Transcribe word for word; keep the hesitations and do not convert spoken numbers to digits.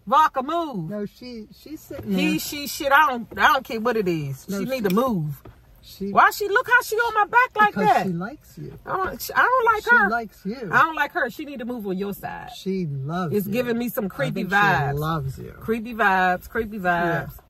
Vodka, move. No, she she's sitting He, there. she, shit. I don't, I don't care what it is. No, she she- need to move. She, Why she look how she on my back like because that? she likes you. I don't, I don't like She her. likes you. I don't like her. She need to move on your side. She loves It's you. giving me some I creepy think vibes. She loves you. Creepy vibes. Creepy vibes. Yeah.